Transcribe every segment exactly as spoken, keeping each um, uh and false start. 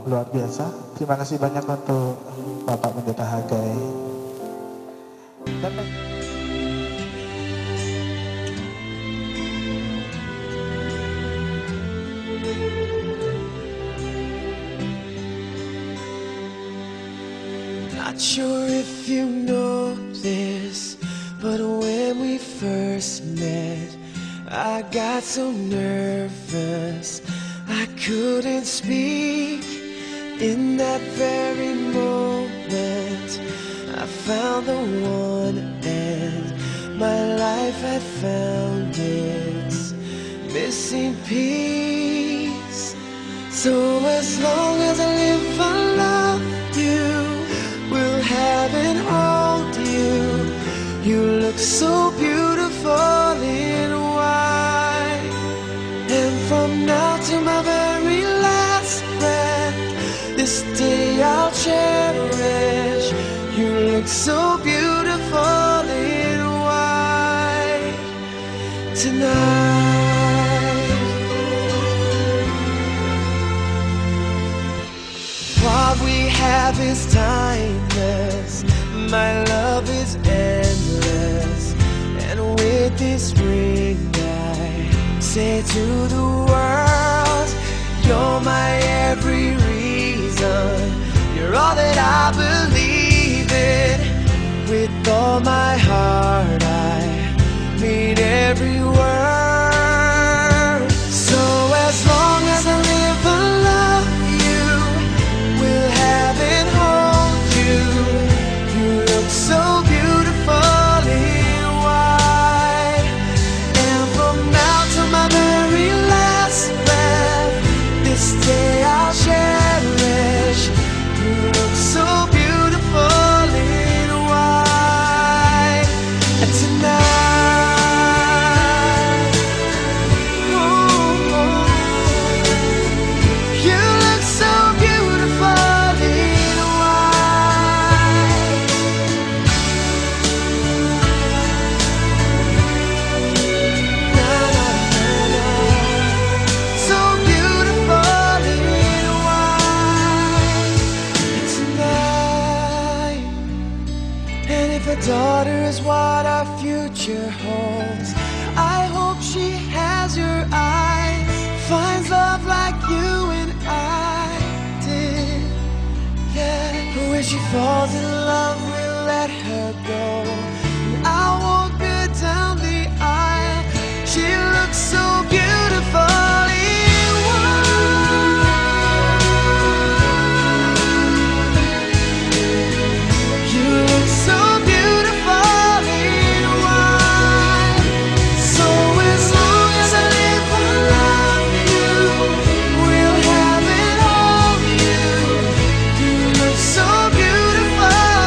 luar biasa. Terima kasih banyak untuk Bapak Pendeta Hagai. Dan not sure if you know this, but when we first met, I got so nervous I couldn't speak. In that very moment I found the one, and my life had found its missing piece. So as long as I live, I love you, will have and hold you. You look so beautiful in white, and from now to my very last breath, this day I'll cherish. You look so beautiful in white tonight. What we have is timeless, my love is endless, and with this ring I say to the world, you're my every reason, you're all that I believe in. With all my heart I mean every word. So as long as I live, I love you, will have and hold you. You look so beautiful in white, and from now to my very last breath, this day I'll cherish. You look so beautiful in white tonight. Oh, oh. You look so beautiful in white. Na, na, na, na. So beautiful in white tonight. And if a daughter is what our future holds, I hope she has your eyes, finds love like you and I did. Yeah, but when she falls in love, we'll let her go, and I'll walk her down the aisle. She looks so beautiful in white. You look so beautiful in white. So as long as I live, I love you, will have and hold you. You look so beautiful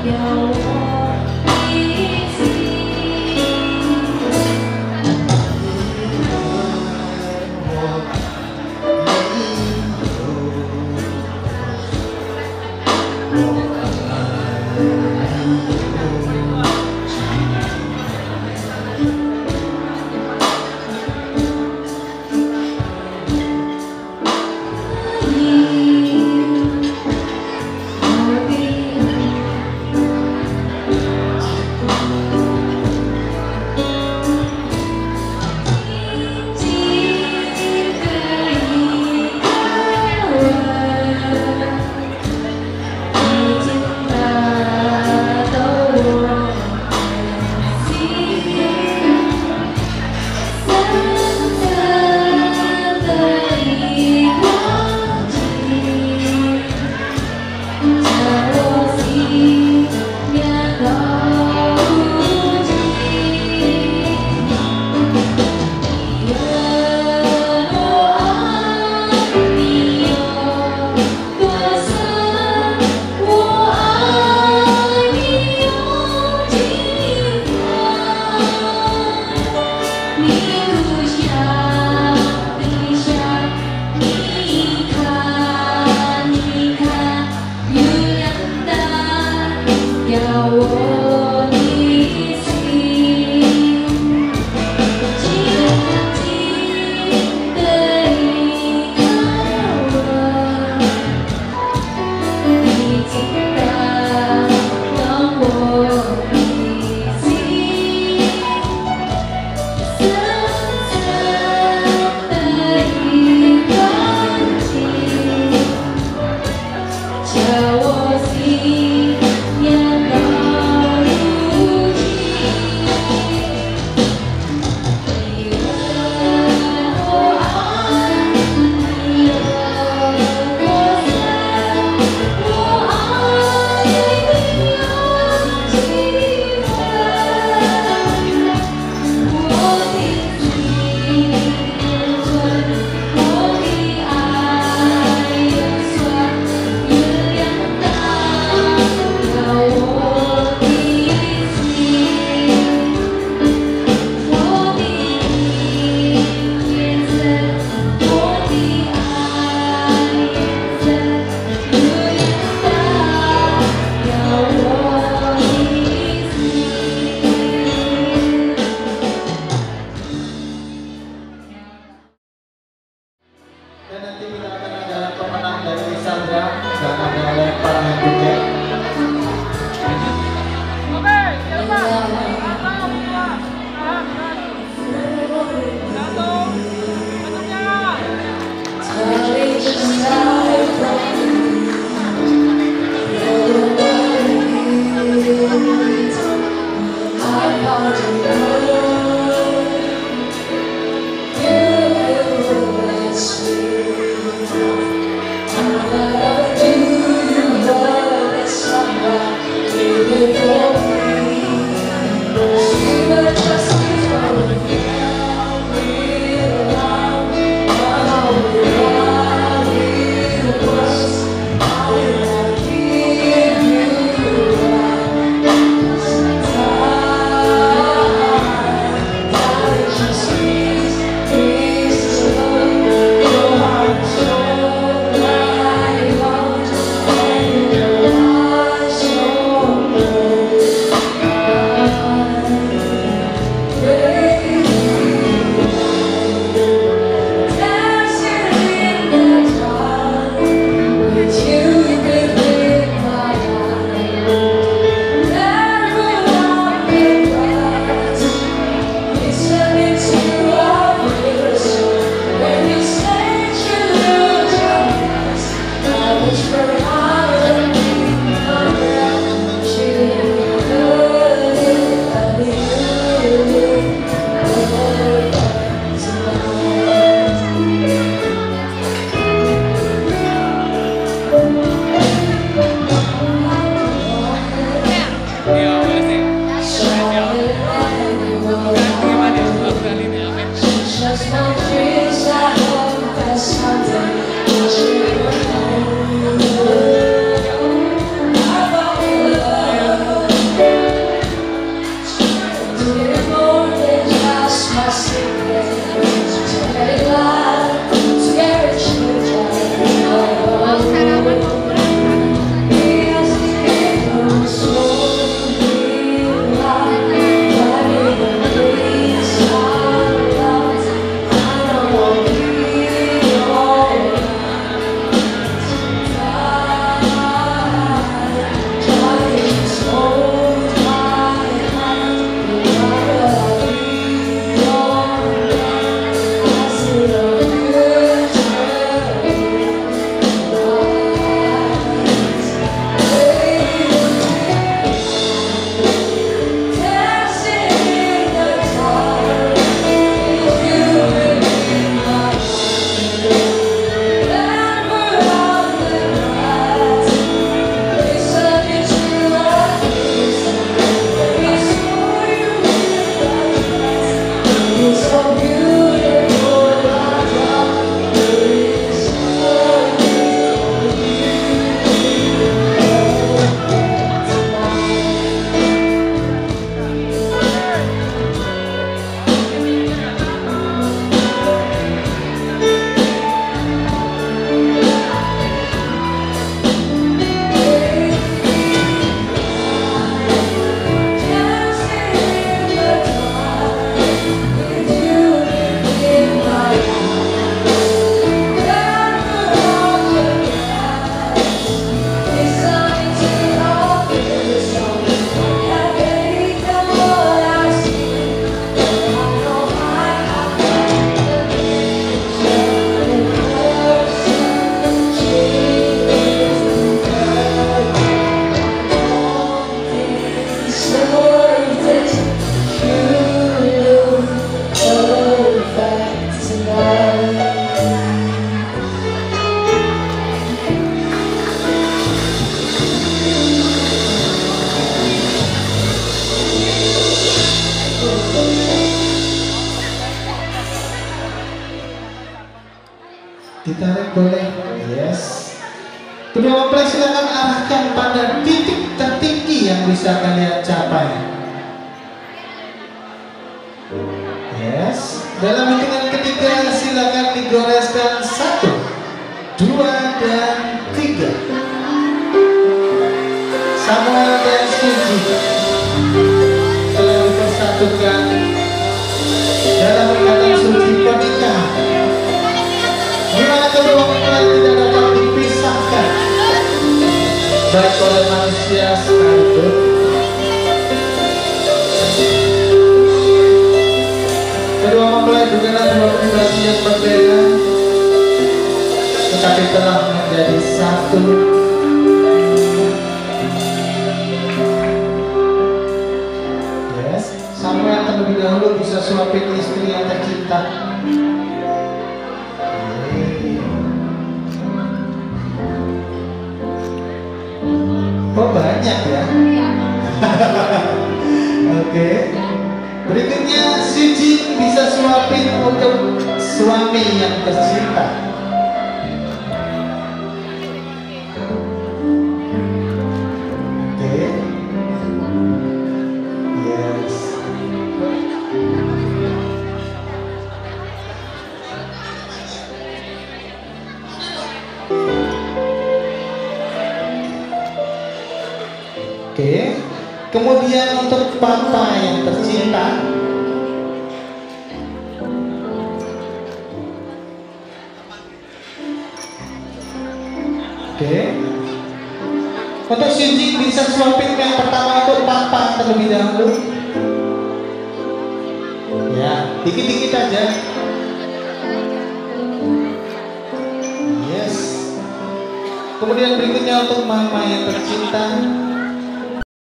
叫我心也高。 Gitarnya boleh. Yes. Kedua mempelai silakan arahkan pada titik tertinggi yang bisa kalian capai. Yes. Dalam hitungan ketiga silakan digoreskan satu, dua dan tiga. Samuel dan Suci telah dipersatukan dalam ikatan suci pernikahan. Dimana kedua mempelai tidak dapat dipisahkan baik oleh manusia sekalipun. Kedua mempelai bukanlah dua pribadi yang berbeda, tetapi telah menjadi satu. Yes, Samuel terlebih dahulu bisa suapin istri yang tercinta. Oh banyak ya. Oke. Berikutnya si Jin bisa suapin untuk suami yang tercinta. Oke. Yes. Oke, kemudian untuk papa yang tercinta, oke, untuk Shinji bisa suapin yang pertama untuk papa terlebih dahulu, ya, dikit-dikit aja, yes. Kemudian berikutnya untuk mama yang tercinta.